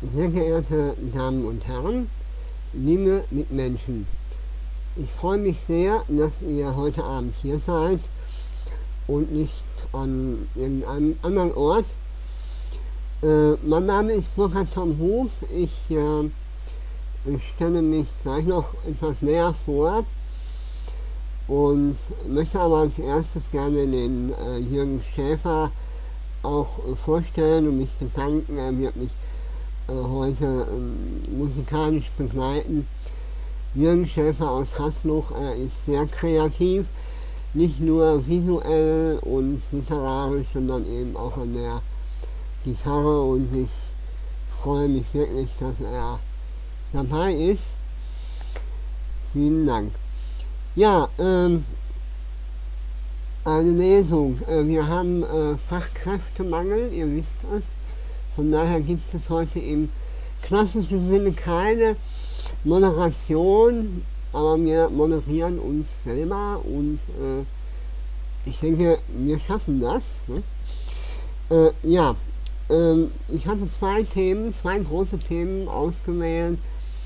Sehr geehrte Damen und Herren, liebe Mitmenschen, ich freue mich sehr, dass ihr heute Abend hier seid und nicht an irgendeinem anderen Ort. Mein Name ist Burkhard Tom Huf. Ich stelle mich gleich noch etwas näher vor und möchte aber als erstes gerne den Jürgen Schäfer auch vorstellen und mich bedanken. Er wird mich heute musikalisch begleiten. Jürgen Schäfer aus Hasluch, er ist sehr kreativ, nicht nur visuell und literarisch, sondern eben auch an der Gitarre, und ich freue mich wirklich, dass er dabei ist. Vielen Dank. Ja, eine Lesung. Wir haben Fachkräftemangel, ihr wisst es. Von daher gibt es heute im klassischen Sinne keine Moderation, aber wir moderieren uns selber und ich denke, wir schaffen das. Ne? Ich hatte zwei große Themen ausgewählt,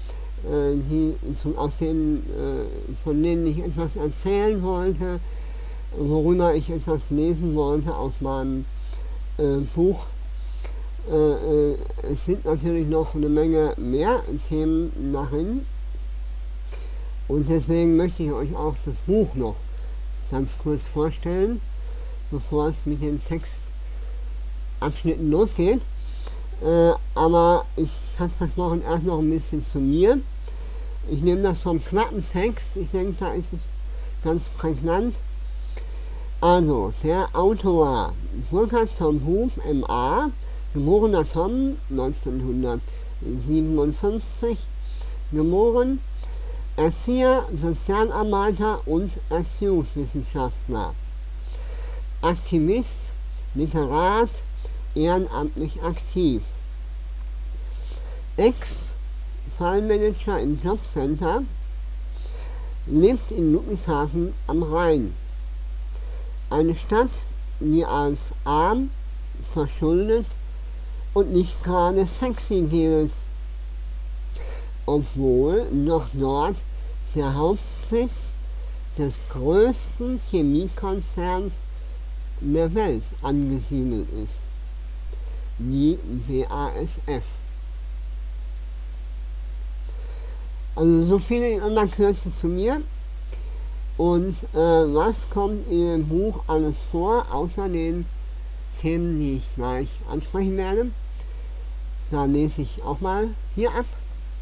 von denen ich etwas erzählen wollte, worüber ich etwas lesen wollte aus meinem Buch. Es sind natürlich noch eine Menge mehr Themen darin, und deswegen möchte ich euch auch das Buch noch ganz kurz vorstellen, bevor es mit den Textabschnitten losgeht. Aber ich habe versprochen, erst noch ein bisschen zu mir. Ich nehme das vom Klappentext, ich denke, da ist es ganz prägnant. Also, der Autor Burkhard Tom Huf, M.A., geborener Tom, 1957, geboren, Erzieher, Sozialarbeiter und Erziehungswissenschaftler, Aktivist, Literat, ehrenamtlich aktiv, Ex-Fallmanager im Jobcenter, lebt in Ludwigshafen am Rhein, eine Stadt, die als arm, verschuldet und nicht gerade sexy gilt, obwohl noch dort der Hauptsitz des größten Chemiekonzerns der Welt angesiedelt ist, die BASF. Also so viel in aller Kürze zu mir. Und was kommt in dem Buch alles vor, außer den Themen, die ich gleich ansprechen werde? Da lese ich auch mal hier ab.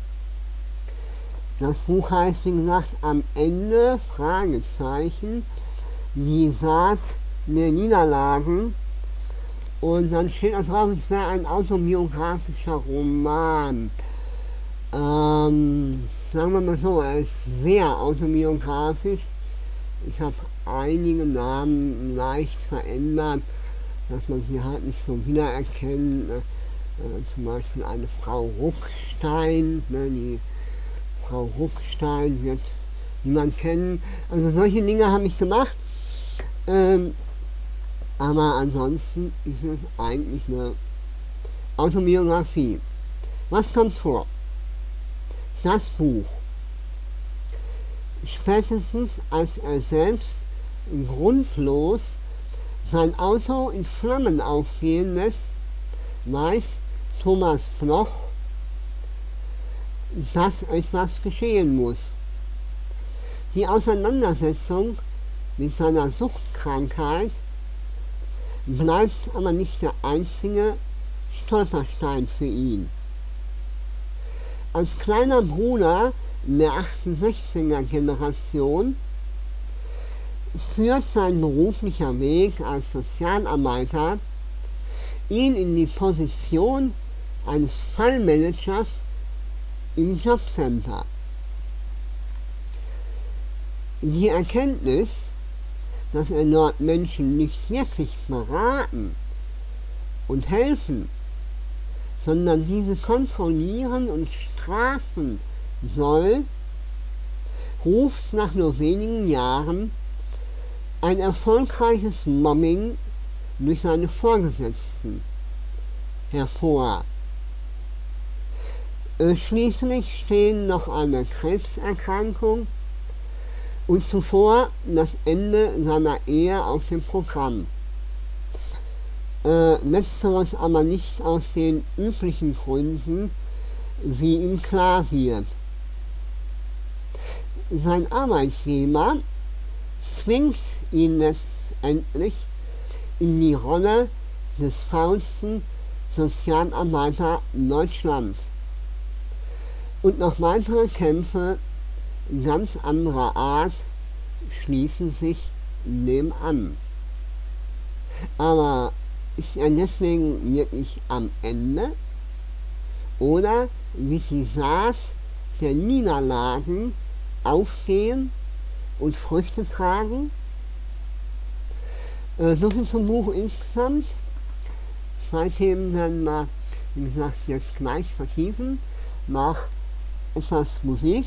Das Buch heißt, wie gesagt, am Ende, Fragezeichen, die Saat der Niederlagen. Und dann steht da drauf, es wäre ein autobiografischer Roman. Sagen wir mal so, er ist sehr autobiografisch. Ich habe einige Namen leicht verändert, dass man sie halt nicht so wiedererkennt. Zum Beispiel eine Frau Ruckstein, die Frau Ruckstein wird niemand kennen. Also solche Dinge habe ich gemacht. Aber ansonsten ist es eigentlich eine Autobiografie. Was kommt vor? Das Buch. Spätestens als er selbst grundlos sein Auto in Flammen aufgehen lässt, weiß Thomas Bloch, dass etwas geschehen muss. Die Auseinandersetzung mit seiner Suchtkrankheit bleibt aber nicht der einzige Stolperstein für ihn. Als kleiner Bruder der 68er Generation führt sein beruflicher Weg als Sozialarbeiter ihn in die Position eines Fallmanagers im Jobcenter. Die Erkenntnis, dass er dort Menschen nicht wirklich beraten und helfen, sondern diese kontrollieren und strafen soll, ruft nach nur wenigen Jahren ein erfolgreiches Mobbing durch seine Vorgesetzten hervor. Schließlich stehen noch eine Krebserkrankung und zuvor das Ende seiner Ehe auf dem Programm. Letzteres aber nicht aus den üblichen Gründen, wie ihm klar wird. Sein Arbeitgeber zwingt ihn letztendlich in die Rolle des faulsten Sozialarbeiter Deutschlands. Und noch weitere Kämpfe ganz anderer Art schließen sich nebenan. Aber ist er deswegen wirklich am Ende? Oder wird die Saat der Niederlagen aufstehen und Früchte tragen? So viel zum Buch insgesamt. 2 Themen werden wir, wie gesagt, jetzt gleich vertiefen, nach etwas Musik.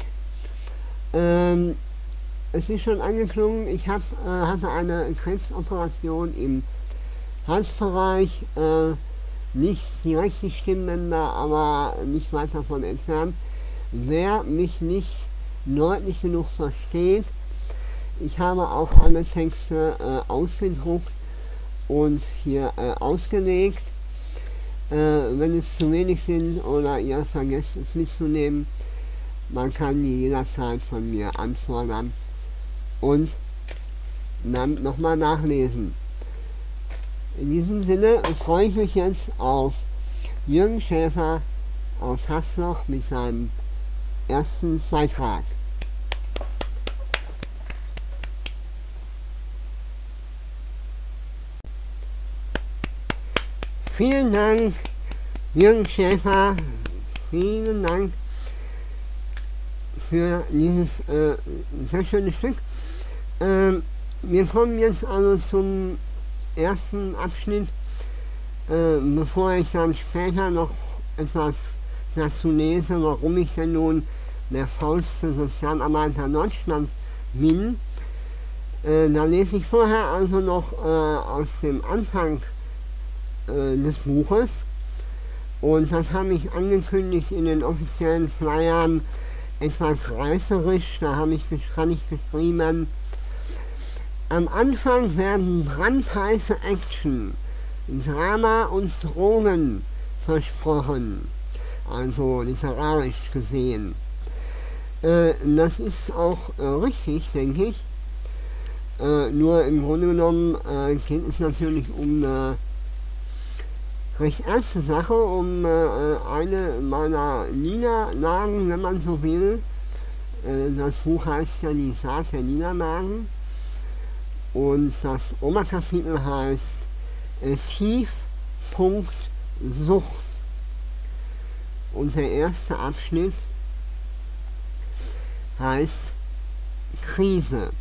Es ist schon angeklungen, ich hatte eine Krebsoperation im Halsbereich, nicht direkt die Stimmbänder, aber nicht weit davon entfernt. Wer mich nicht deutlich genug versteht, ich habe auch alle Texte ausgedruckt und hier ausgelegt. Wenn es zu wenig sind oder ihr vergesst es mitzunehmen, man kann die jederzeit von mir anfordern und dann nochmal nachlesen. In diesem Sinne freue ich mich jetzt auf Jürgen Schäfer aus Haßloch mit seinem ersten Beitrag. Vielen Dank, Jürgen Schäfer, vielen Dank für dieses sehr schöne Stück. Wir kommen jetzt also zum ersten Abschnitt, bevor ich dann später noch etwas dazu lese, warum ich denn nun der faulste Sozialarbeiter Deutschlands bin. Da lese ich vorher also noch aus dem Anfang des Buches, und das habe ich angekündigt in den offiziellen Flyern etwas reißerisch, da habe ich geschrieben: Am Anfang werden brandheiße Action, Drama und Drogen versprochen, also literarisch gesehen. Das ist auch richtig, denke ich. Nur im Grunde genommen geht es natürlich um eine recht ernste Sache, um eine meiner Niederlagen, wenn man so will. Das Buch heißt ja Die Saat der Niederlagen und das Oberkapitel heißt Tiefpunkt Sucht. Und der erste Abschnitt heißt Krise.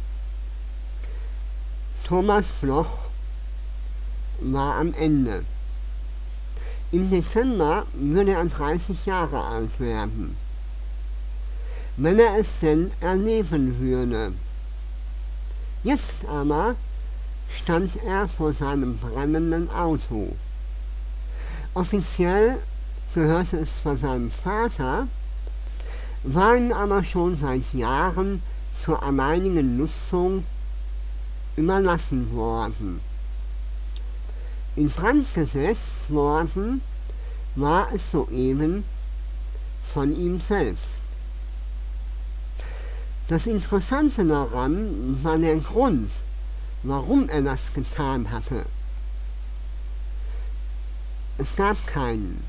Thomas Bloch war am Ende. Im Dezember würde er 30 Jahre alt werden, wenn er es denn erleben würde. Jetzt aber stand er vor seinem brennenden Auto. Offiziell gehörte es von seinem Vater, war ihm aber schon seit Jahren zur alleinigen Nutzung überlassen worden. In Brand gesetzt worden war es soeben von ihm selbst. Das Interessante daran war der Grund, warum er das getan hatte. Es gab keinen.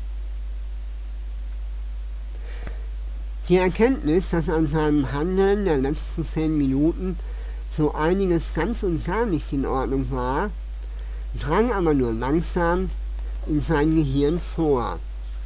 Die Erkenntnis, dass an seinem Handeln der letzten 10 Minuten so einiges ganz und gar nicht in Ordnung war, drang aber nur langsam in sein Gehirn vor.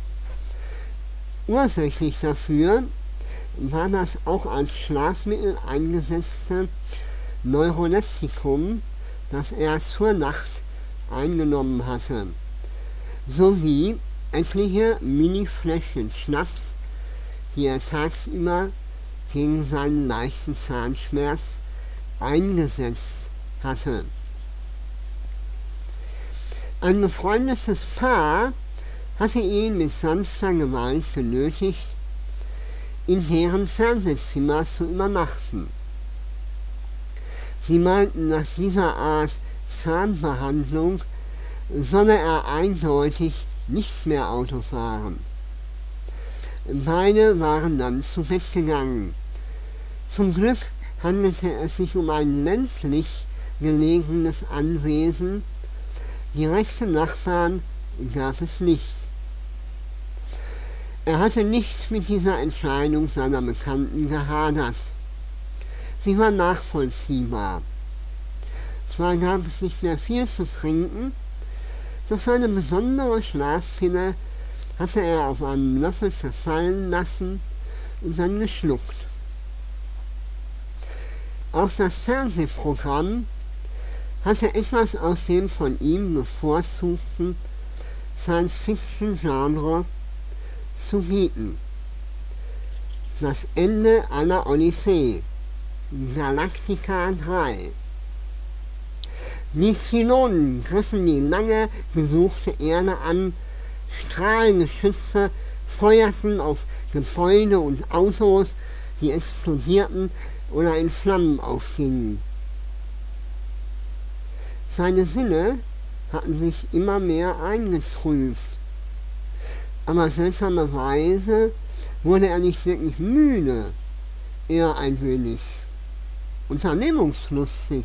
Ursächlich dafür war das auch als Schlafmittel eingesetzte Neuroleptikum, das er zur Nacht eingenommen hatte, sowie etliche Mini-Fläschchen Schnaps, die er tagsüber gegen seinen leichten Zahnschmerz eingesetzt Ein befreundetes Paar hatte ihn mit sanfter Gewalt genötigt, in deren Fernsehzimmer zu übernachten. Sie meinten, nach dieser Art Zahnbehandlung solle er eindeutig nicht mehr Auto fahren. Beide waren dann zu Bett gegangen. Zum Glück handelte es sich um ein ländlich gelegenes Anwesen. Direkte Nachbarn gab es nicht. Er hatte nicht mit dieser Entscheidung seiner Bekannten gehadert. Sie war nachvollziehbar. Zwar gab es nicht mehr viel zu trinken, doch seine besondere Schlafpille hatte er auf einem Löffel zerfallen lassen und dann geschluckt. Auch das Fernsehprogramm hatte etwas aus dem von ihm bevorzugten Science-Fiction-Genre zu bieten. Das Ende einer Odyssee, Galactica 3. Die Zylonen griffen die lange gesuchte Erde an, Strahlengeschütze feuerten auf Gebäude und Autos, die explodierten oder in Flammen aufgingen. Seine Sinne hatten sich immer mehr eingetrübt, aber seltsamerweise wurde er nicht wirklich müde, eher ein wenig unternehmungslustig.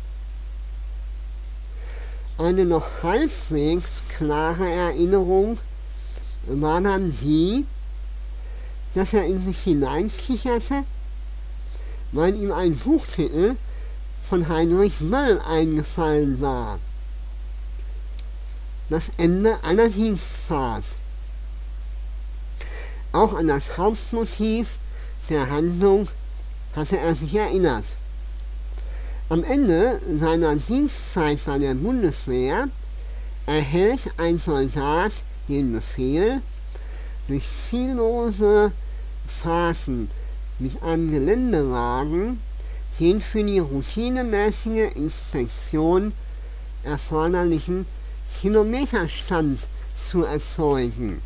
Eine noch halbwegs klare Erinnerung war dann die, dass er in sich hineinkicherte, weil ihm ein Buchtitel von Heinrich Böll eingefallen war. Das Ende einer Dienstfahrt. Auch an das Hauptmotiv der Handlung hatte er sich erinnert. Am Ende seiner Dienstzeit bei der Bundeswehr erhält ein Soldat den Befehl, durch ziellose Fahrten mit einem Geländewagen den für die routinemäßige Inspektion erforderlichen Kilometerstand zu erzeugen.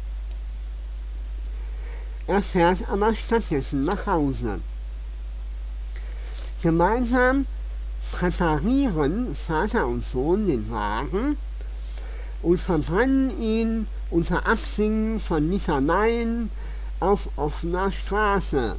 Er fährt aber stattdessen nach Hause. Gemeinsam präparieren Vater und Sohn den Wagen und verbrennen ihn unter Absingen von Litaneien auf offener Straße.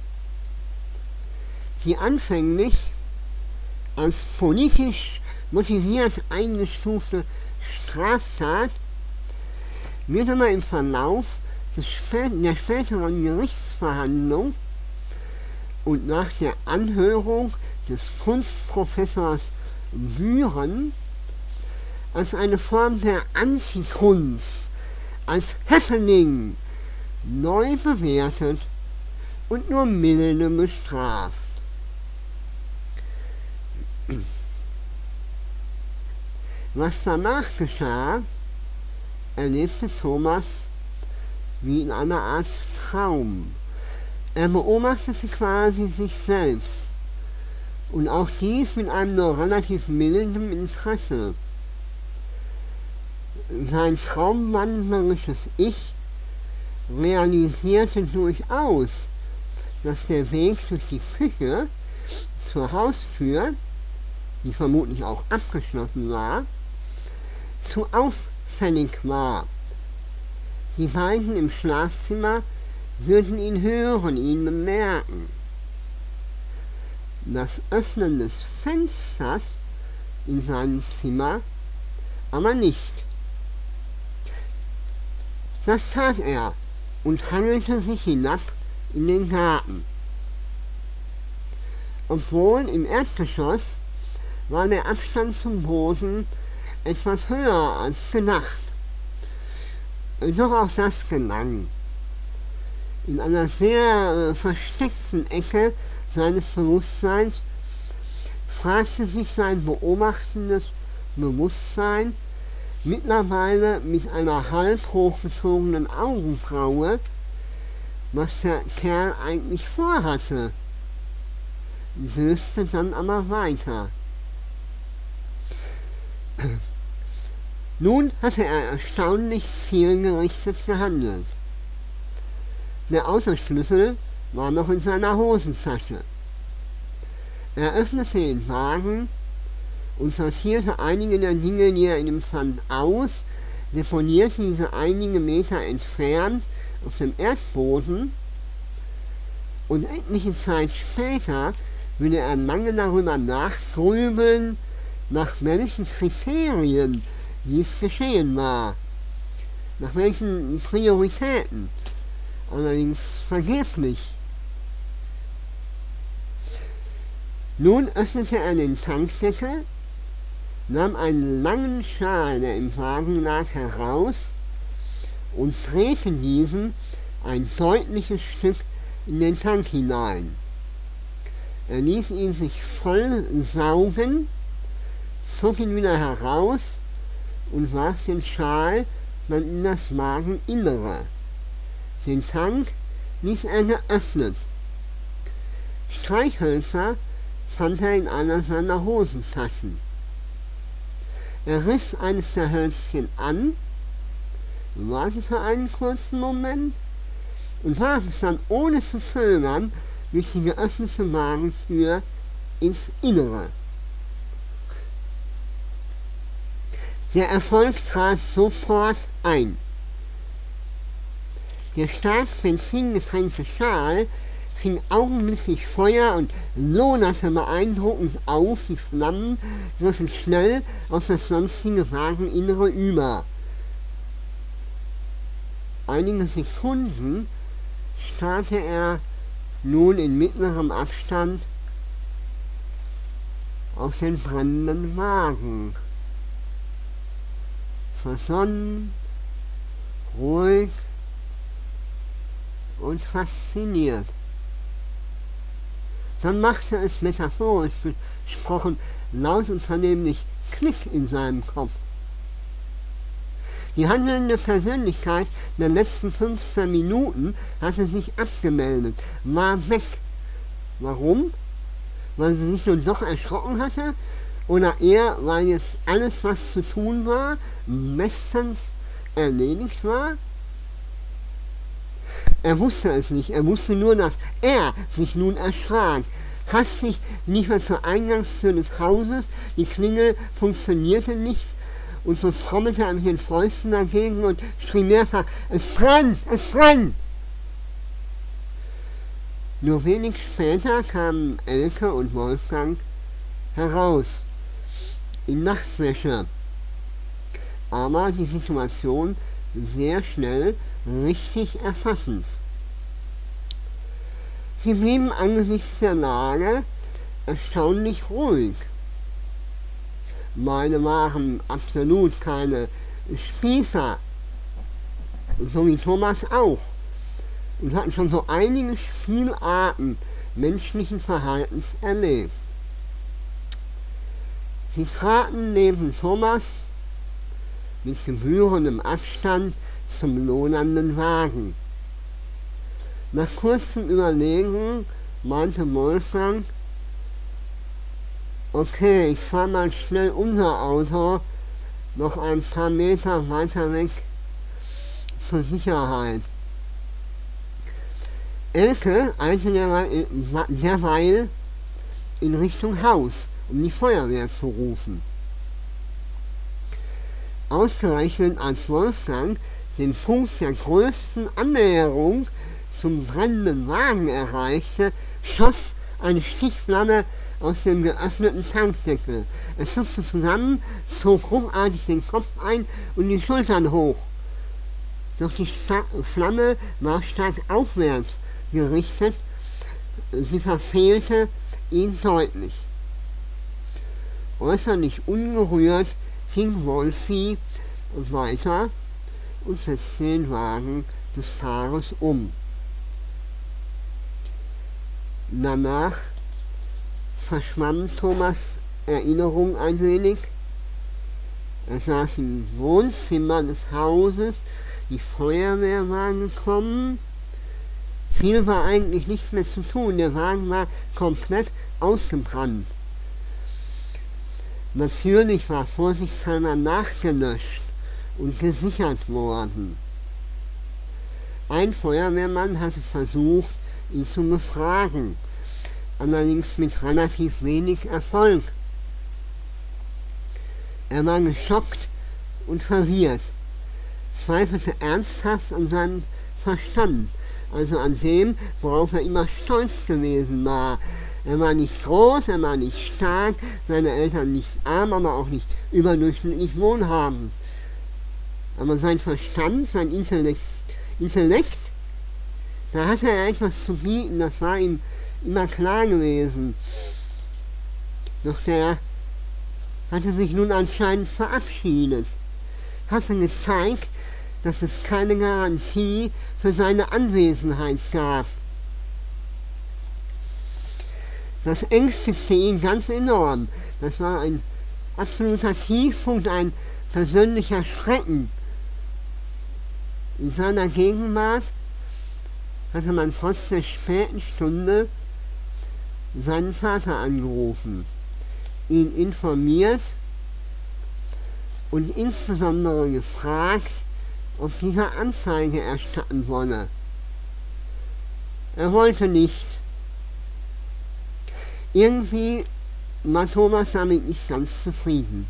Die anfänglich als politisch motiviert eingestufte Straftat wird aber im Verlauf der späteren Gerichtsverhandlung und nach der Anhörung des Kunstprofessors Bühren als eine Form der Antikunst, als Happening neu bewertet und nur milde bestraft. Was danach geschah, erlebte Thomas wie in einer Art Traum. Er beobachtete quasi sich selbst und auch dies mit einem nur relativ milden Interesse. Sein traumwandlerisches Ich realisierte durchaus, dass der Weg durch die Küche zur Haustür, die vermutlich auch abgeschlossen war, zu auffällig war. Die beiden im Schlafzimmer würden ihn hören, ihn bemerken. Das Öffnen des Fensters in seinem Zimmer aber nicht. Das tat er und hangelte sich hinab in den Garten. Obwohl im Erdgeschoss war der Abstand zum Boden etwas höher als gedacht. Doch auch das gelang. In einer sehr versteckten Ecke seines Bewusstseins fragte sich sein beobachtendes Bewusstsein, mittlerweile mit einer halb hochgezogenen Augenbraue, was der Kerl eigentlich vorhatte, löste dann aber weiter. Nun hatte er erstaunlich zielgerichtet gehandelt. Der Autoschlüssel war noch in seiner Hosentasche. Er öffnete den Wagen und sortierte einige der Dinge, die er in ihm fand, aus, deponierte diese einige Meter entfernt auf dem Erdboden und etliche Zeit später würde er lange darüber nachgrübeln, nach welchen Kriterien dies geschehen war, nach welchen Prioritäten, allerdings vergeblich. Nun öffnete er den Tankdeckel, nahm einen langen Schal, der im Wagen lag, heraus und drehte diesen ein deutliches Stück in den Tank hinein. Er ließ ihn sich voll saugen, zog ihn wieder heraus und warf den Schal dann in das Wageninnere. Den Tank ließ er geöffnet. Streichhölzer fand er in einer seiner Hosentaschen. Er riss eines der Hölzchen an, wartete einen kurzen Moment und warf es dann ohne zu zögern durch die geöffnete Wagentür ins Innere. Der Erfolg trat sofort ein. Der stark benzingetränkte Schal fing augenblicklich Feuer und loderte beeindruckend auf, die Flammen griffen schnell auf das sonstige Wageninnere über. Einige Sekunden starrte er nun in mittlerem Abstand auf den brennenden Wagen. Versonnen, ruhig und fasziniert. Dann machte es metaphorisch gesprochen laut und vernehmlich Klick in seinem Kopf. Die handelnde Persönlichkeit der letzten 15 Minuten hatte sich abgemeldet, war weg. Warum? Weil sie sich nun doch erschrocken hatte? Oder eher, weil jetzt alles, was zu tun war, bestens erledigt war? Er wusste es nicht, er wusste nur, dass er sich nun erschrak. Hastig lief er zur Eingangstür des Hauses, die Klingel funktionierte nicht und so trommelte er mit den Fäusten dagegen und schrie mehrfach, es brennt, es brennt! Nur wenig später kamen Elke und Wolfgang heraus, in Nachtwäsche, aber die Situation sehr schnell richtig erfassend. Sie blieben angesichts der Lage erstaunlich ruhig. Meine waren absolut keine Spießer, so wie Thomas auch, und hatten schon so einige Spielarten menschlichen Verhaltens erlebt. Sie traten neben Thomas mit gebührendem Abstand zum lodernden Wagen. Nach kurzem Überlegen meinte Wolfgang, okay, ich fahre mal schnell unser Auto noch ein paar Meter weiter weg zur Sicherheit. Elke eilte derweil in Richtung Haus, um die Feuerwehr zu rufen. Ausgerechnet als Wolfgang den Punkt der größten Annäherung zum brennenden Wagen erreichte, schoss eine Stichflamme aus dem geöffneten Tankdeckel. Es zuckte zusammen, zog ruckartig den Kopf ein und die Schultern hoch. Doch die Flamme war stark aufwärts gerichtet, sie verfehlte ihn deutlich. Äußerlich ungerührt ging Wolfi weiter und setzte den Wagen des Fahrers um. Danach verschwamm Thomas' Erinnerung ein wenig. Er saß im Wohnzimmer des Hauses, die Feuerwehr war gekommen. Viel war eigentlich nichts mehr zu tun, der Wagen war komplett ausgebrannt. Natürlich war vorsichtshalber nachgelöscht. und gesichert worden. Ein Feuerwehrmann hatte versucht, ihn zu befragen, allerdings mit relativ wenig Erfolg. Er war geschockt und verwirrt, zweifelte ernsthaft an seinem Verstand, also an dem, worauf er immer stolz gewesen war. Er war nicht groß, er war nicht stark, seine Eltern nicht arm, aber auch nicht überdurchschnittlich wohlhabend. Aber sein Verstand, sein Intellekt, da hatte er etwas zu bieten, das war ihm immer klar gewesen. Doch der hatte sich nun anscheinend verabschiedet, hatte gezeigt, dass es keine Garantie für seine Anwesenheit gab. Das ängstigte ihn ganz enorm. Das war ein absoluter Tiefpunkt, ein persönlicher Schrecken. In seiner Gegenwart hatte man trotz der späten Stunde seinen Vater angerufen, ihn informiert und insbesondere gefragt, ob dieser Anzeige erstatten wolle. Er wollte nicht. Irgendwie war Thomas damit nicht ganz zufrieden.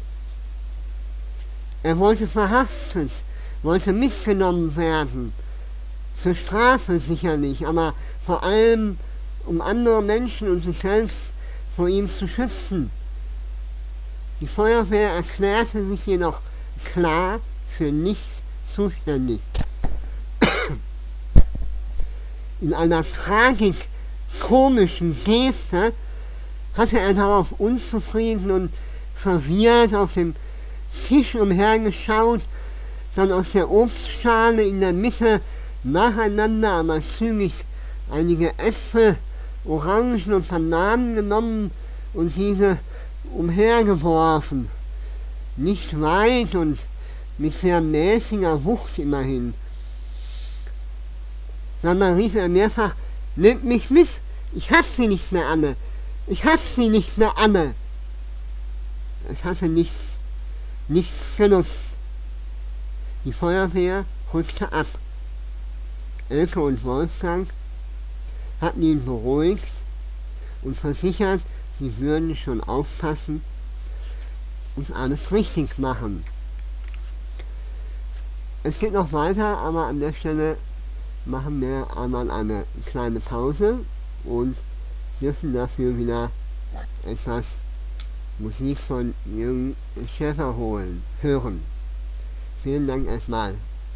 Er wollte verhaftet, wollte mitgenommen werden, zur Strafe sicherlich, aber vor allem um andere Menschen und sich selbst vor ihm zu schützen. Die Feuerwehr erklärte sich jedoch klar für nichts zuständig. In einer tragisch-komischen Geste hatte er darauf unzufrieden und verwirrt auf dem Tisch umhergeschaut, dann aus der Obstschale in der Mitte nacheinander, aber zügig einige Äpfel, Orangen und Bananen genommen und diese umhergeworfen. Nicht weit und mit sehr mäßiger Wucht immerhin. Dann rief er mehrfach, nehmt mich mit, ich hab sie nicht mehr alle, ich hab sie nicht mehr alle. Es hatte nichts genutzt. Die Feuerwehr rückte ab. Elke und Wolfgang hatten ihn beruhigt und versichert, sie würden schon aufpassen und alles richtig machen. Es geht noch weiter, aber an der Stelle machen wir einmal eine kleine Pause und dürfen dafür wieder etwas Musik von Jürgen Schäfer hören. Vielen Dank erstmal.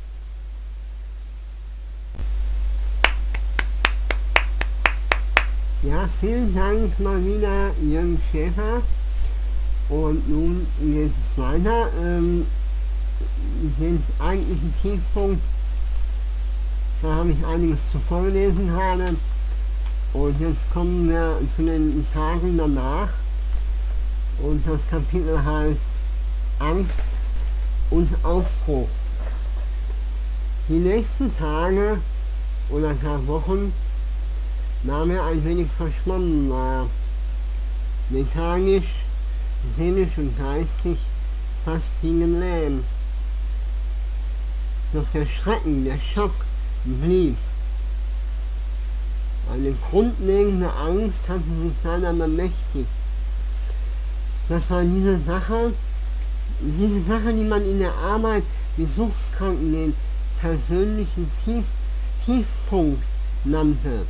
Ja, vielen Dank mal wieder, Jürgen Schäfer. Und nun geht es weiter. Den eigentlichen Tiefpunkt, da habe ich einiges zu vorgelesen gerade. Und jetzt kommen wir zu den Tagen danach. Und das Kapitel heißt Angst und Aufbruch. Die nächsten Tage oder gar Wochen nahm er ein wenig verschwommen war. Mechanisch, seelisch und geistig fast wie gelähmt. Doch der Schrecken, der Schock blieb. Eine grundlegende Angst hatte sich seiner bemächtigt. Das war diese Sache, die man in der Arbeit mit Suchtkranken den persönlichen Tiefpunkt nannte.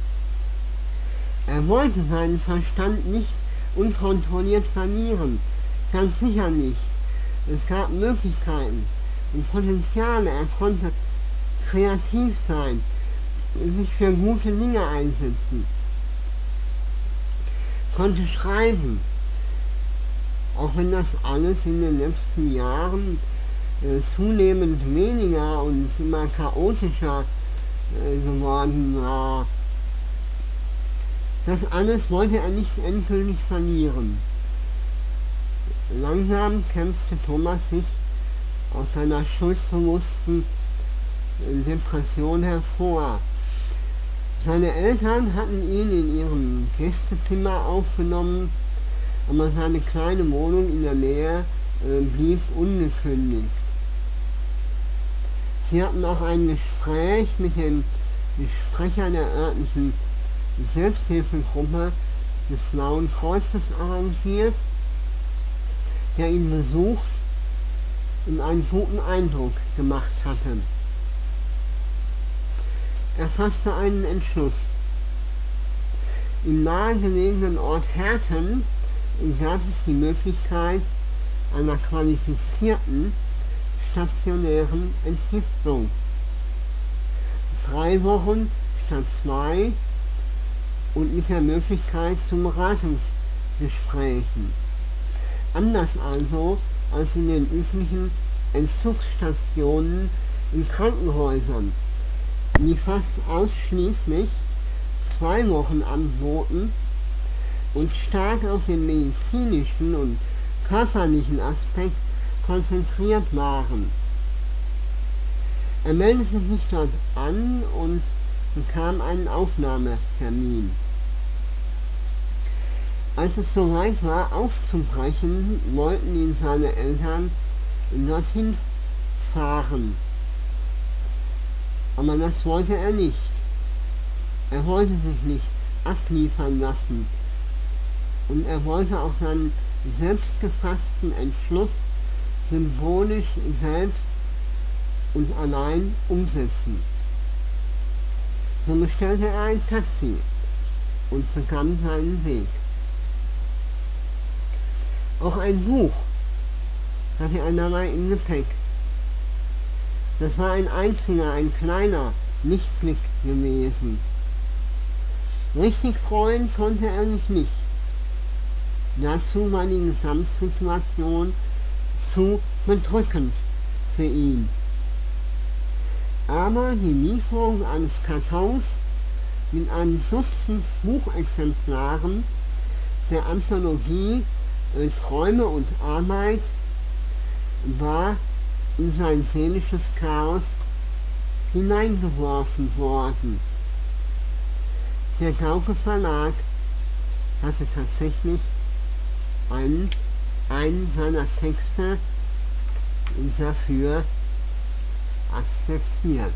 Er wollte seinen Verstand nicht unkontrolliert verlieren, ganz sicher nicht. Es gab Möglichkeiten und Potenziale, er konnte kreativ sein, sich für gute Dinge einsetzen, konnte schreiben, auch wenn das alles in den letzten Jahren zunehmend weniger und immer chaotischer geworden war. Das alles wollte er nicht endgültig verlieren. Langsam kämpfte Thomas sich aus seiner schuldbewussten Depression hervor. Seine Eltern hatten ihn in ihrem Gästezimmer aufgenommen, aber seine kleine Wohnung in der Nähe blieb ungekündigt. Sie hatten auch ein Gespräch mit dem Sprecher der örtlichen Selbsthilfegruppe des Blauen Kreuzes arrangiert, der ihn besucht und einen guten Eindruck gemacht hatte. Er fasste einen Entschluss. Im nahegelegenen Ort Herten gab es die Möglichkeit einer qualifizierten stationären Entgiftung. 3 Wochen statt 2 und mit der Möglichkeit zu Beratungsgesprächen. Anders also als in den üblichen Entzugsstationen in Krankenhäusern, die fast ausschließlich 2 Wochen anboten und stark auf den medizinischen und körperlichen Aspekt konzentriert waren. Er meldete sich dort an und bekam einen Aufnahmetermin. Als es soweit war, aufzubrechen, wollten ihn seine Eltern dorthin fahren. Aber das wollte er nicht. Er wollte sich nicht abliefern lassen. Und er wollte auch seinen selbstgefassten Entschluss symbolisch selbst und allein umsetzen. So bestellte er ein Taxi und begann seinen Weg. Auch ein Buch hatte er dabei im Gepäck. Das war ein einziger, ein kleiner Lichtblick gewesen. Richtig freuen konnte er sich nicht. Dazu war die Gesamtsituation zu bedrückend für ihn. Aber die Lieferung eines Kartons mit einem Dutzend Buchexemplaren der Anthologie Träume und Arbeit war in sein seelisches Chaos hineingeworfen worden. Der Gauke Verlag hatte tatsächlich einen seiner Texte dafür akzeptiert.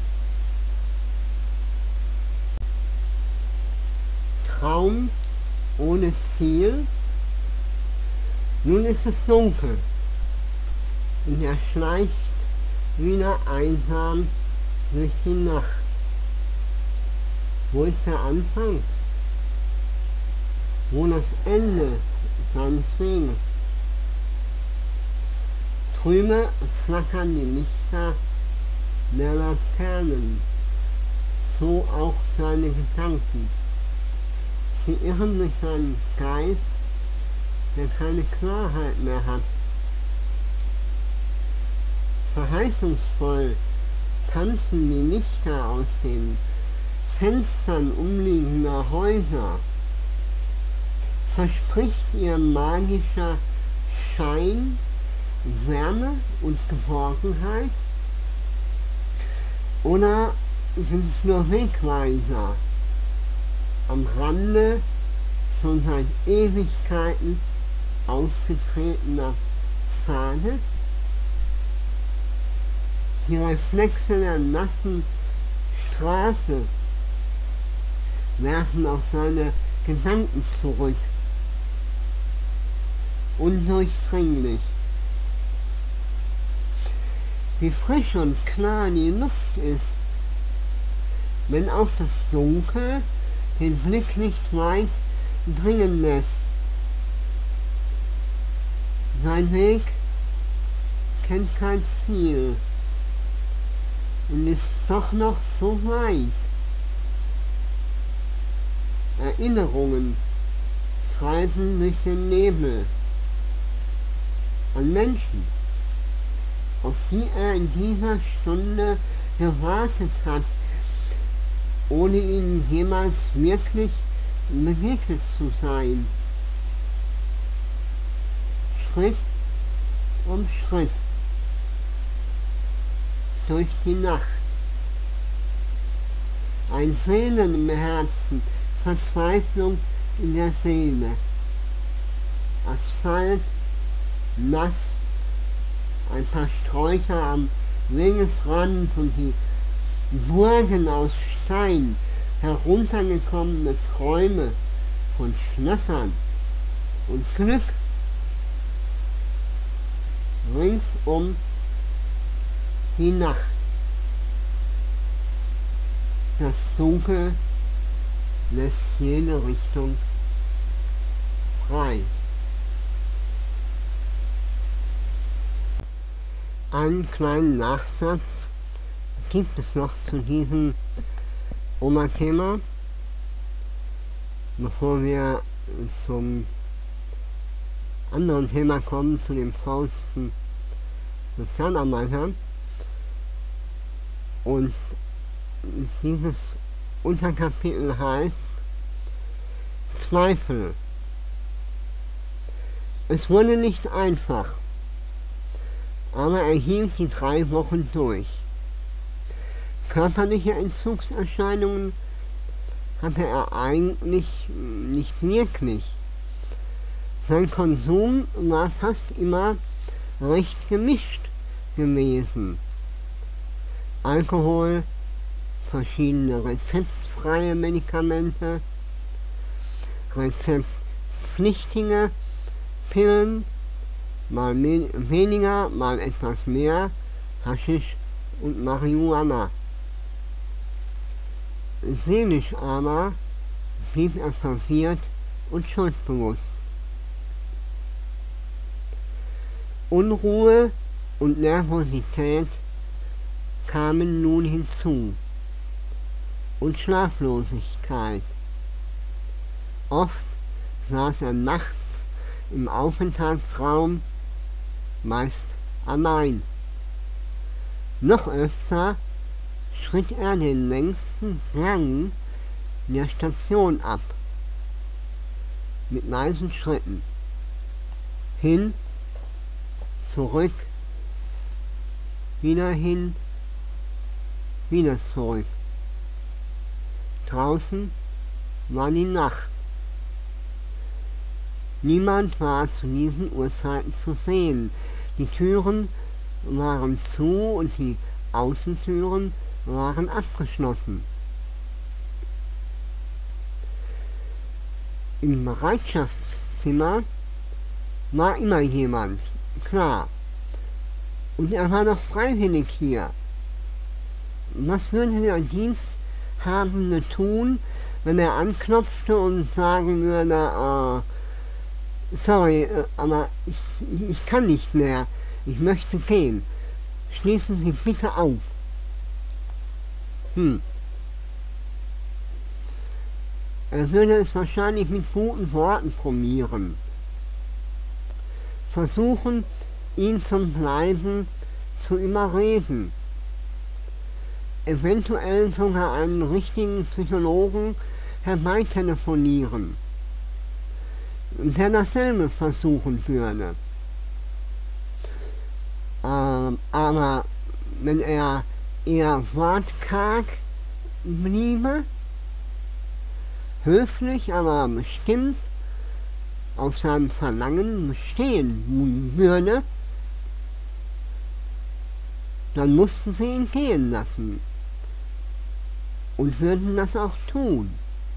Traum ohne Ziel. Nun ist es dunkel und er schleicht wieder einsam durch die Nacht. Wo ist der Anfang? Wo das Ende seines Weges? Trübe flackern die Lichter der Laternen, so auch seine Gedanken. Sie irren durch seinen Geist, der keine Klarheit mehr hat. Verheißungsvoll tanzen die Lichter aus den Fenstern umliegender Häuser. Verspricht ihr magischer Schein Wärme und Geborgenheit? Oder sind es nur Wegweiser am Rande schon seit Ewigkeiten ausgetretener Pfade? Die Reflexe der nassen Straße werfen auf seine Gedanken zurück. Undurchdringlich. Wie frisch und klar die Luft ist, wenn auch das Dunkel den Blick nicht weit dringen lässt. Sein Weg kennt kein Ziel und ist doch noch so weit. Erinnerungen kreisen durch den Nebel an Menschen, auf die er in dieser Stunde gewartet hat, ohne ihnen jemals wirklich begegnet zu sein. Schritt um Schritt durch die Nacht. Ein Sehnen im Herzen, Verzweiflung in der Seele. Asphalt, nass, ein paar Sträucher am Wegesrand und die Burgen aus Stein, heruntergekommene Träume von Schlössern und Glück. Ringsum die Nacht. Das Dunkel lässt jede Richtung frei. Einen kleinen Nachsatz gibt es noch zu diesem Oma-Thema, bevor wir zum anderen Thema kommen, zu dem faulsten Sozialarbeiter. Und dieses Unterkapitel heißt Zweifel. Es wurde nicht einfach, aber er hielt die 3 Wochen durch. Körperliche Entzugserscheinungen hatte er eigentlich nicht wirklich. Sein Konsum war fast immer recht gemischt gewesen. Alkohol, verschiedene rezeptfreie Medikamente, rezeptpflichtige Pillen, mal weniger, mal etwas mehr, Haschisch und Marihuana. Seelisch aber blieb er verwirrt und schuldbewusst. Unruhe und Nervosität kamen nun hinzu und Schlaflosigkeit. Oft saß er nachts im Aufenthaltsraum, meist allein. Noch öfter schritt er den längsten Gang der Station ab, mit leisen Schritten, hin, zurück, wieder hin, wieder zurück. Draußen war die Nacht. Niemand war zu diesen Uhrzeiten zu sehen. Die Türen waren zu und die Außentüren waren abgeschlossen. Im Bereitschaftszimmer war immer jemand, klar. Und er war noch freiwillig hier. Was würde der Diensthabende tun, wenn er anklopfte und sagen würde, sorry, aber ich kann nicht mehr, ich möchte gehen. Schließen Sie bitte auf. Er würde es wahrscheinlich mit guten Worten probieren. Versuchen, ihn zum Bleiben zu überreden. Eventuell sogar einen richtigen Psychologen herbeitelefonieren, der dasselbe versuchen würde. Aber wenn er eher wortkarg bliebe, höflich, aber bestimmt auf seinem Verlangen bestehen würde, dann mussten sie ihn gehen lassen und würden das auch tun.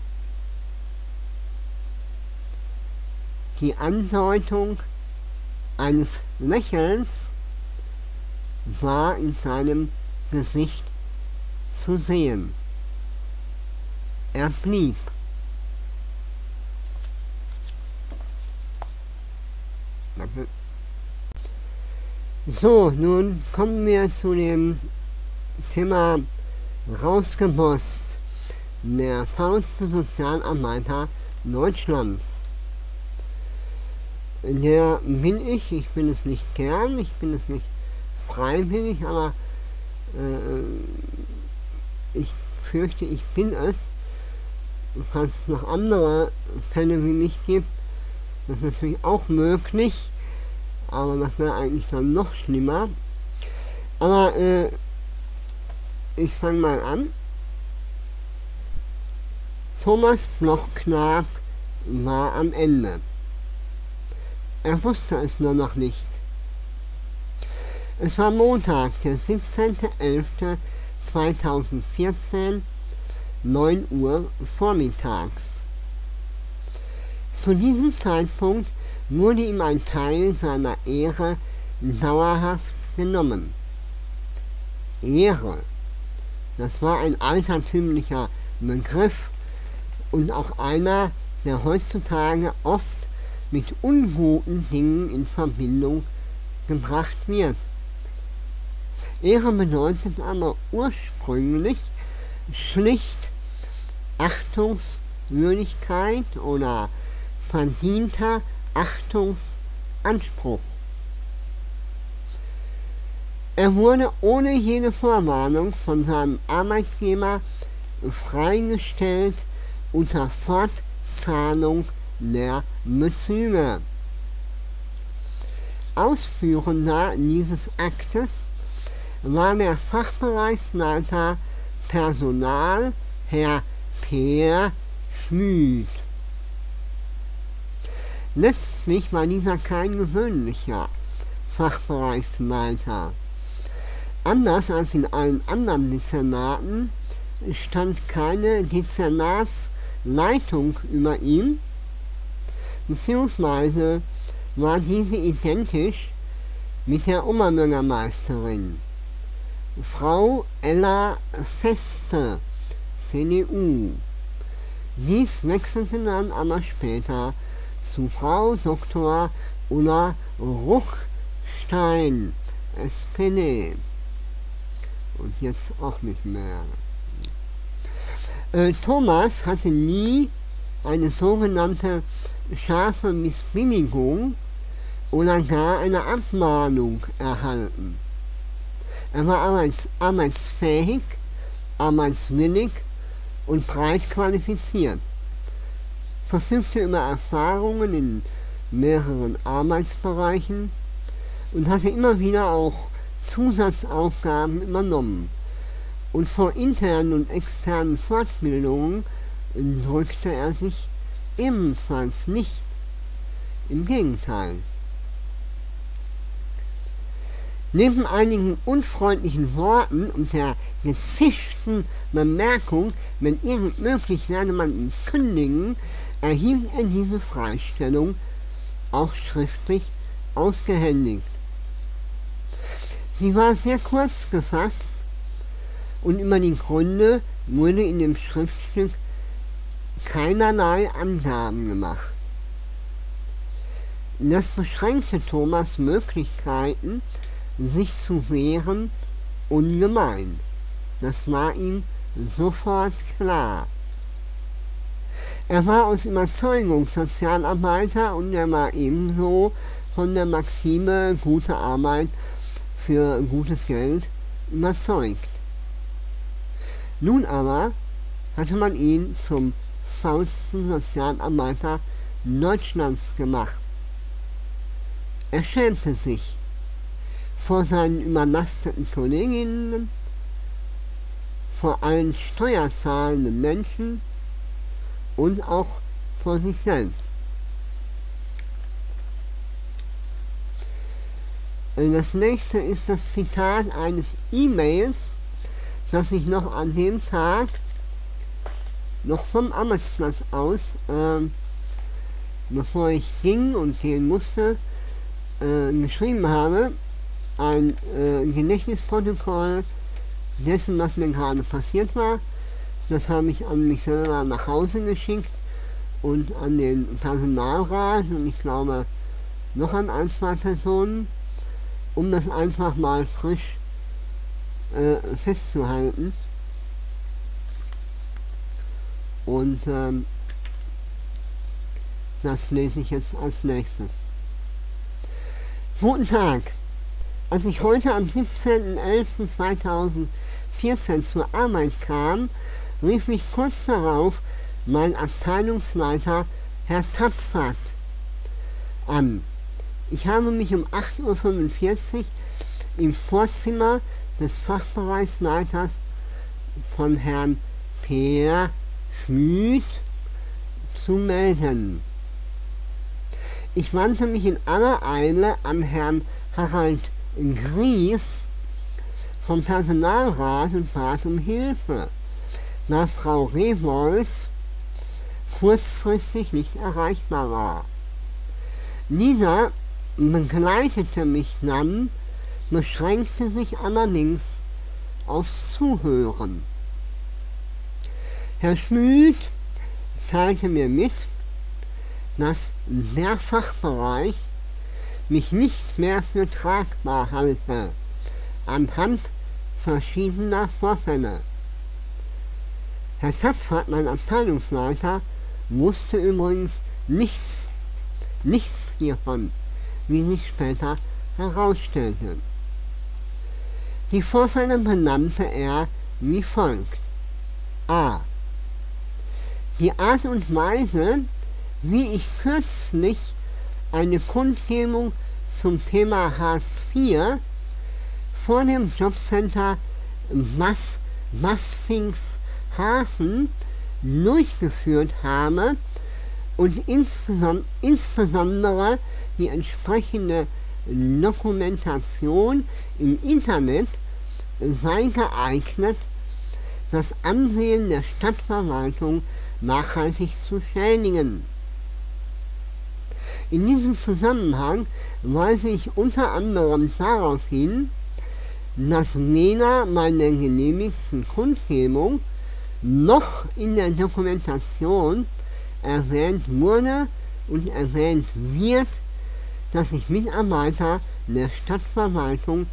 Die Andeutung eines Lächelns war in seinem Gesicht zu sehen. Er blieb. So, nun kommen wir zu dem Thema rausgeboxt, der faulste Sozialarbeiter Deutschlands. Der bin ich bin es nicht gern, ich bin es nicht freiwillig, aber ich fürchte, ich bin es. Falls es noch andere Fälle wie mich gibt, das ist natürlich auch möglich, aber das wäre eigentlich dann noch schlimmer. Aber ich fange mal an. Thomas Bloch-Knab war am Ende. Er wusste es nur noch nicht. Es war Montag, der 17.11.2014, 9 Uhr vormittags. Zu diesem Zeitpunkt wurde ihm ein Teil seiner Ehre dauerhaft genommen. Ehre, das war ein altertümlicher Begriff und auch einer, der heutzutage oft mit unguten Dingen in Verbindung gebracht wird. Ehre bedeutet aber ursprünglich schlicht Achtungswürdigkeit oder verdienter Achtungsanspruch. Er wurde ohne jede Vorwarnung von seinem Arbeitgeber freigestellt unter Fortzahlung der Bezüge. Ausführender dieses Aktes war der Fachbereichsleiter Personal, Herr Peer Schmid. Letztlich war dieser kein gewöhnlicher Fachbereichsleiter. Anders als in allen anderen Dezernaten stand keine Dezernatsleitung über ihm, beziehungsweise war diese identisch mit der Oberbürgermeisterin, Frau Ella Feste, CDU. Dies wechselte dann aber später zu Frau Dr. Ulla Ruchstein, SPD. Und jetzt auch nicht mehr. Thomas hatte nie eine sogenannte scharfe Missbilligung oder gar eine Abmahnung erhalten. Er war arbeitsfähig, arbeitswillig und breit qualifiziert, verfügte über Erfahrungen in mehreren Arbeitsbereichen und hatte immer wieder auch Zusatzaufgaben übernommen. Und vor internen und externen Fortbildungen drückte er sich ebenfalls nicht. Im Gegenteil. Neben einigen unfreundlichen Worten und der gezischten Bemerkung, wenn irgend möglich werde man ihn kündigen, erhielt er diese Freistellung auch schriftlich ausgehändigt. Sie war sehr kurz gefasst und über die Gründe wurde in dem Schriftstück keinerlei Angaben gemacht. Das beschränkte Thomas' Möglichkeiten, sich zu wehren, ungemein. Das war ihm sofort klar. Er war aus Überzeugung Sozialarbeiter und er war ebenso von der Maxime gute Arbeit für gutes Geld überzeugt. Nun aber hatte man ihn zum faulsten Sozialarbeiter Deutschlands gemacht. Er schämte sich vor seinen überlasteten Kolleginnen, vor allen steuerzahlenden Menschen und auch vor sich selbst. Das nächste ist das Zitat eines E-Mails, das ich noch an dem Tag, noch vom Arbeitsplatz aus, bevor ich ging und gehen musste, geschrieben habe, ein Gedächtnisprotokoll dessen, was mir gerade passiert war. Das habe ich an mich selber nach Hause geschickt und an den Personalrat und ich glaube noch an ein, zwei Personen, um das einfach mal frisch festzuhalten. Und das lese ich jetzt als nächstes. Guten Tag. Als ich heute am 17.11.2014 zur Arbeit kam, rief mich kurz darauf mein Abteilungsleiter Herr Tapfert an. Ich habe mich um 8.45 Uhr im Vorzimmer des Fachbereichsleiters von Herrn Peer Schmid zu melden. Ich wandte mich in aller Eile an Herrn Harald Gries vom Personalrat und bat um Hilfe, da Frau Revold kurzfristig nicht erreichbar war. Dieser begleitete mich dann, beschränkte sich allerdings aufs Zuhören. Herr Schmid teilte mir mit, dass der Fachbereich mich nicht mehr für tragbar halte, anhand verschiedener Vorfälle. Herr Tapfert, mein Abteilungsleiter, wusste übrigens nichts hiervon, wie sich später herausstellte. Die Vorfälle benannte er wie folgt: A. Die Art und Weise, wie ich kürzlich eine Kundgebung zum Thema Hartz IV vor dem Jobcenter Masfingshafen durchgeführt habe und insbesondere die entsprechende Dokumentation im Internet sei geeignet, das Ansehen der Stadtverwaltung nachhaltig zu schädigen. In diesem Zusammenhang weise ich unter anderem darauf hin, dass weder meine genehmigten Kundgebung noch in der Dokumentation erwähnt wurde und erwähnt wird, dass ich Mitarbeiter der Stadtverwaltung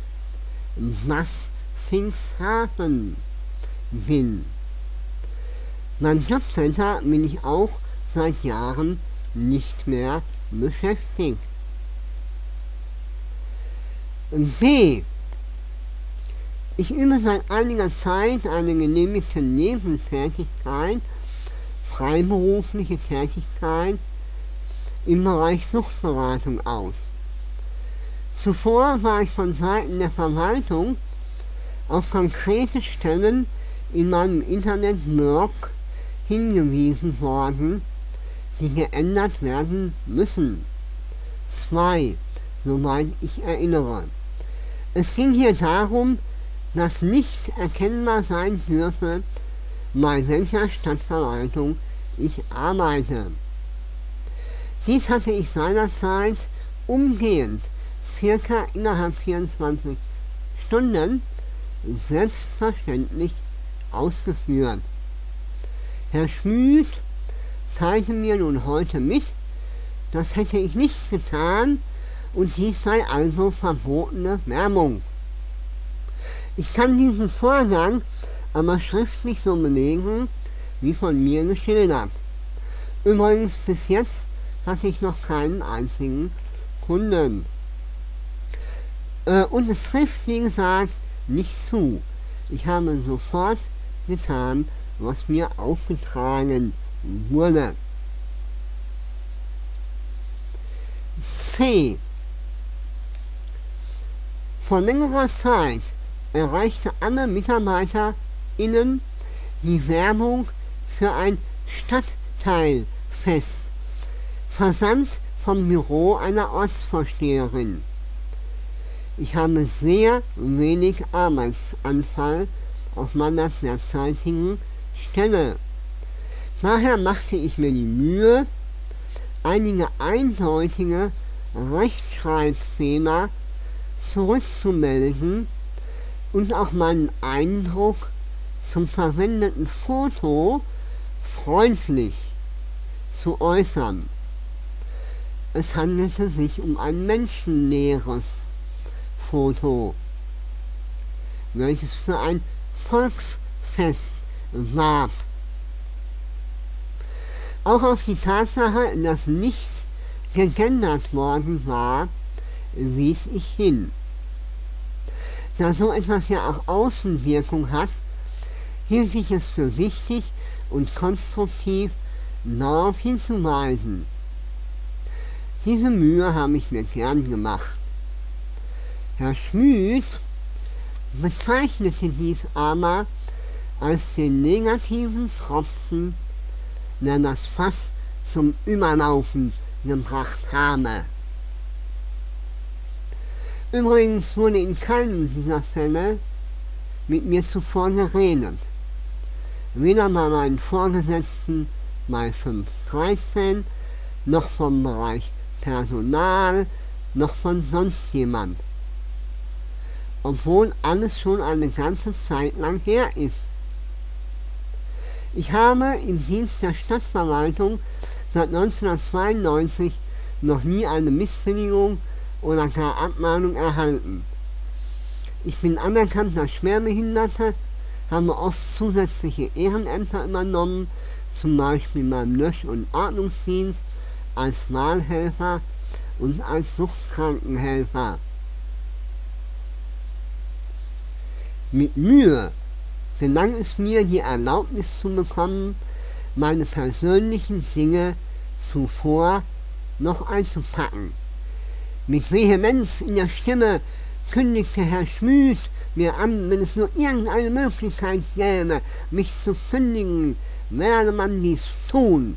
Masfingshafen bin. Beim Jobcenter bin ich auch seit Jahren nicht mehr beschäftigt. B. Ich übe seit einiger Zeit eine genehmigte Nebentätigkeit, freiberufliche Tätigkeit im Bereich Suchtberatung aus. Zuvor war ich von Seiten der Verwaltung auf konkrete Stellen in meinem Internetblog hingewiesen worden, die geändert werden müssen. 2. Soweit ich erinnere. Es ging hier darum, dass nicht erkennbar sein dürfe, bei welcher Stadtverwaltung ich arbeite. Dies hatte ich seinerzeit umgehend, circa innerhalb 24 Stunden, selbstverständlich ausgeführt. Herr Schmid teilte mir nun heute mit, das hätte ich nicht getan und dies sei also verbotene Werbung. Ich kann diesen Vorgang aber schriftlich so belegen, wie von mir geschildert. Übrigens, bis jetzt hatte ich noch keinen einzigen Kunden. Und es trifft, wie gesagt, nicht zu. Ich habe sofort getan, was mir aufgetragen wurde. C. Vor längerer Zeit erreichte alle MitarbeiterInnen die Werbung für ein Stadtteilfest, versandt vom Büro einer Ortsvorsteherin. Ich habe sehr wenig Arbeitsanfall auf meiner derzeitigen Stelle. Daher machte ich mir die Mühe, einige eindeutige Rechtschreibfehler zurückzumelden und auch meinen Eindruck zum verwendeten Foto freundlich zu äußern. Es handelte sich um ein menschenleeres Foto, welches für ein Volksfest warb. Auch auf die Tatsache, dass nicht gegendert worden war, wies ich hin. Da so etwas ja auch Außenwirkung hat, hielt ich es für wichtig und konstruktiv, darauf hinzuweisen. Diese Mühe habe ich mir gern gemacht. Herr Schmid bezeichnete dies aber als den negativen Tropfen, der das Fass zum Überlaufen gebracht habe. Übrigens wurde in keinem dieser Fälle mit mir zuvor geredet. Weder bei meinen Vorgesetzten bei 513, noch vom Bereich Personal, noch von sonst jemand. Obwohl alles schon eine ganze Zeit lang her ist. Ich habe im Dienst der Stadtverwaltung seit 1992 noch nie eine Missbilligung oder gar Abmahnung erhalten. Ich bin anerkannter Schwerbehinderter, habe oft zusätzliche Ehrenämter übernommen, zum Beispiel beim Lösch- und Ordnungsdienst, als Wahlhelfer und als Suchtkrankenhelfer. Mit Mühe gelang es mir, die Erlaubnis zu bekommen, meine persönlichen Dinge zuvor noch einzupacken. Mit Vehemenz in der Stimme kündigte Herr Schmüß mir an, wenn es nur irgendeine Möglichkeit gäbe, mich zu kündigen, werde man dies tun.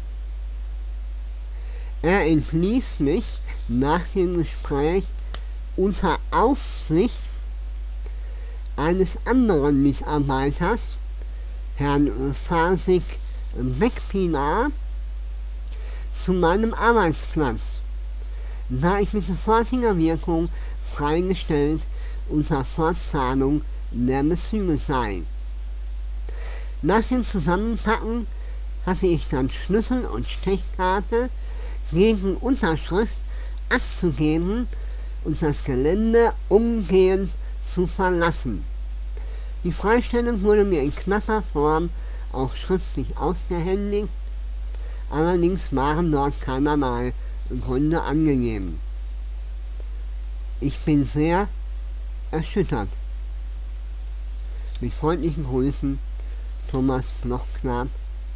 Er entließ mich nach dem Gespräch unter Aufsicht eines anderen Mitarbeiters, Herrn Fasik Bekpina, zu meinem Arbeitsplatz, da ich mit sofortiger Wirkung freigestellt unter Fortzahlung der Bezüge sei. Nach dem Zusammenpacken hatte ich dann Schlüssel und Stechkarte gegen Unterschrift abzugeben und das Gelände umgehend zu verlassen. Die Freistellung wurde mir in knapper Form auch schriftlich ausgehändigt, allerdings waren dort keinerlei Gründe angegeben. Ich bin sehr erschüttert. Mit freundlichen Grüßen, Thomas Blochknapp,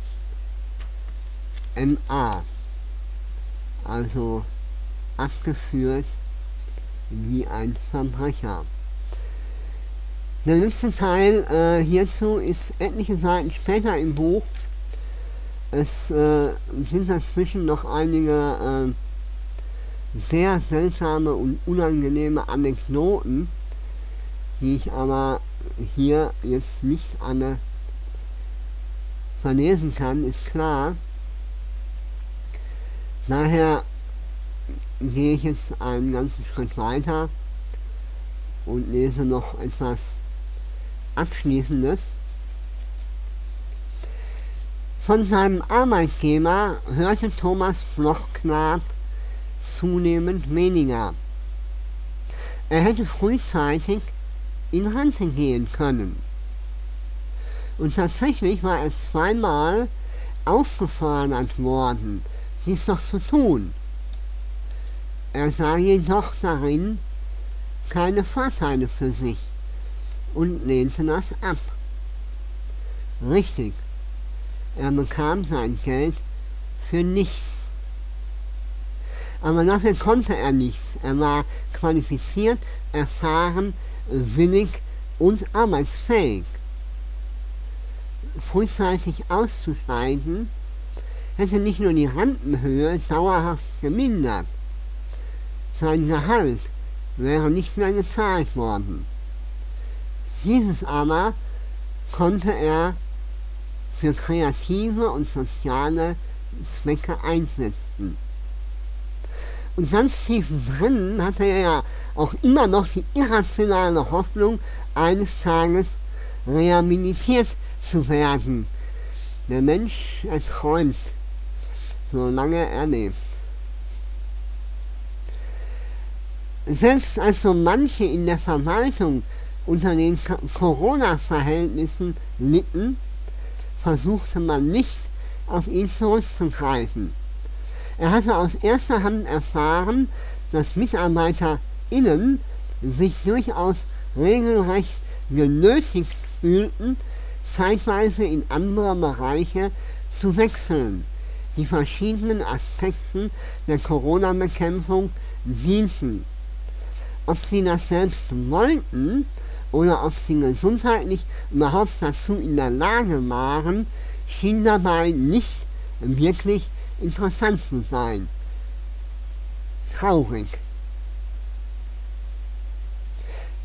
M.A. Also abgeführt wie ein Verbrecher. Der letzte Teil hierzu ist etliche Seiten später im Buch. Es sind dazwischen noch einige sehr seltsame und unangenehme Anekdoten, die ich aber hier jetzt nicht alle verlesen kann, ist klar. Daher gehe ich jetzt einen ganzen Schritt weiter und lese noch etwas Abschließendes. Von seinem Arbeitgeber hörte Thomas Blochknapp zunehmend weniger. Er hätte frühzeitig in Rente gehen können. Und tatsächlich war er zweimal aufgefordert worden, dies doch zu tun. Er sah jedoch darin keine Vorteile für sich und lehnte das ab. Richtig, er bekam sein Geld für nichts. Aber dafür konnte er nichts. Er war qualifiziert, erfahren, willig und arbeitsfähig. Frühzeitig auszusteigen hätte nicht nur die Rentenhöhe dauerhaft gemindert, sein Gehalt wäre nicht mehr gezahlt worden. Dieses aber konnte er für kreative und soziale Zwecke einsetzen. Und ganz tief drin hatte er ja auch immer noch die irrationale Hoffnung, eines Tages rehabilitiert zu werden. Der Mensch erträumt, solange er lebt. Selbst als so manche in der Verwaltung unter den Corona-Verhältnissen litten, versuchte man nicht, auf ihn zurückzugreifen. Er hatte aus erster Hand erfahren, dass MitarbeiterInnen sich durchaus regelrecht genötigt fühlten, zeitweise in andere Bereiche zu wechseln, die verschiedenen Aspekten der Corona-Bekämpfung dienten. Ob sie das selbst wollten oder ob sie gesundheitlich überhaupt dazu in der Lage waren, schien dabei nicht wirklich interessant zu sein. Traurig.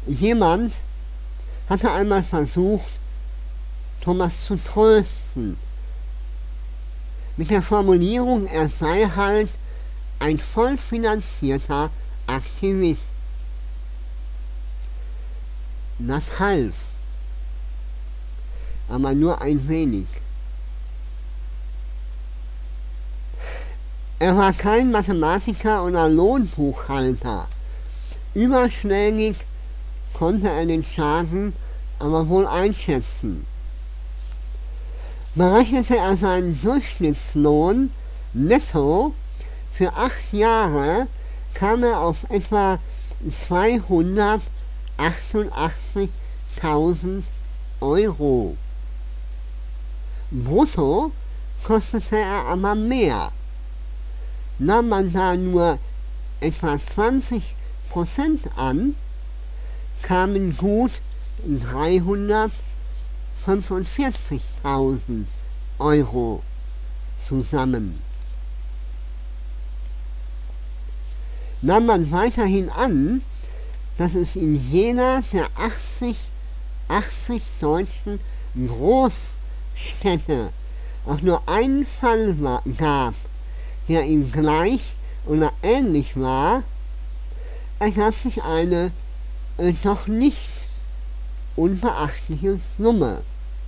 Jemand hatte einmal versucht, Thomas zu trösten, mit der Formulierung, er sei halt ein vollfinanzierter Aktivist. Das half, aber nur ein wenig. Er war kein Mathematiker oder Lohnbuchhalter. Überschlägig konnte er den Schaden aber wohl einschätzen. Berechnete er seinen Durchschnittslohn netto für 8 Jahre, kam er auf etwa 288.000 Euro. Brutto kostete er aber mehr. Nahm man da nur etwa 20% an, kamen gut 345.000 Euro zusammen. Nahm man weiterhin an, dass es in jeder der 80 deutschen Großstädte auch nur einen Fall gab, der ihm gleich oder ähnlich war, ergab sich eine doch nicht unbeachtliche Summe.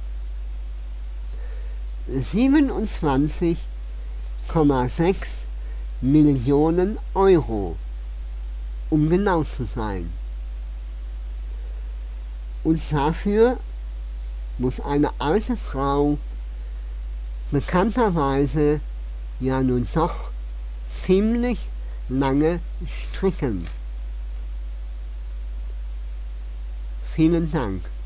27,6 Millionen Euro, um genau zu sein. Und dafür muss eine alte Frau bekannterweise ja nun doch ziemlich lange stricken. Vielen Dank.